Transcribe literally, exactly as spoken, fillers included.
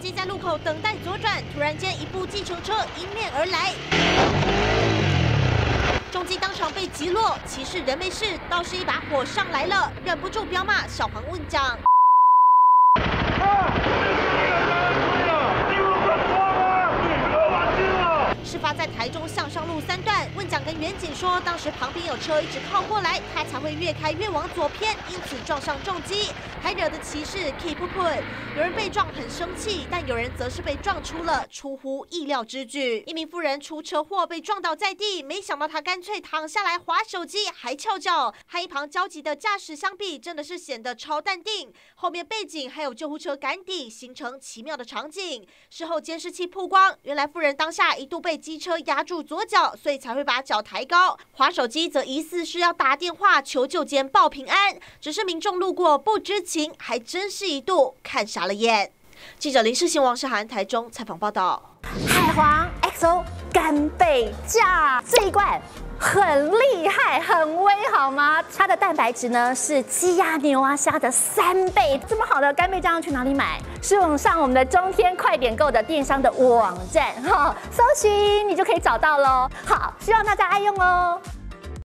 机在路口等待左转，突然间一部计程车迎面而来，重机当场被击落，骑士人没事，倒是一把火上来了，忍不住飙骂小黄问奖。 事发在台中向上路三段，问讲跟远警说，当时旁边有车一直靠过来，他才会越开越往左偏，因此撞上重机，还惹得骑士 keep put。有人被撞很生气，但有人则是被撞出了出乎意料之举。一名妇人出车祸被撞倒在地，没想到他干脆躺下来滑手机，还翘脚，和一旁焦急的驾驶相比，真的是显得超淡定。后面背景还有救护车赶抵，形成奇妙的场景。事后监视器曝光，原来妇人当下一度被 机车压住左脚，所以才会把脚抬高。滑手机则疑似是要打电话求救兼报平安，只是民众路过不知情，还真是一度看傻了眼。记者林世信、王世涵台中采访报道。 海皇 X O 干贝酱这一罐 很厉害，很威，好吗？它的蛋白质呢是鸡鸭牛啊虾的三倍。这么好的干贝酱要去哪里买？是我们上我们的中天快点购的电商的网站哈，搜寻你就可以找到喽。好，希望大家爱用哦。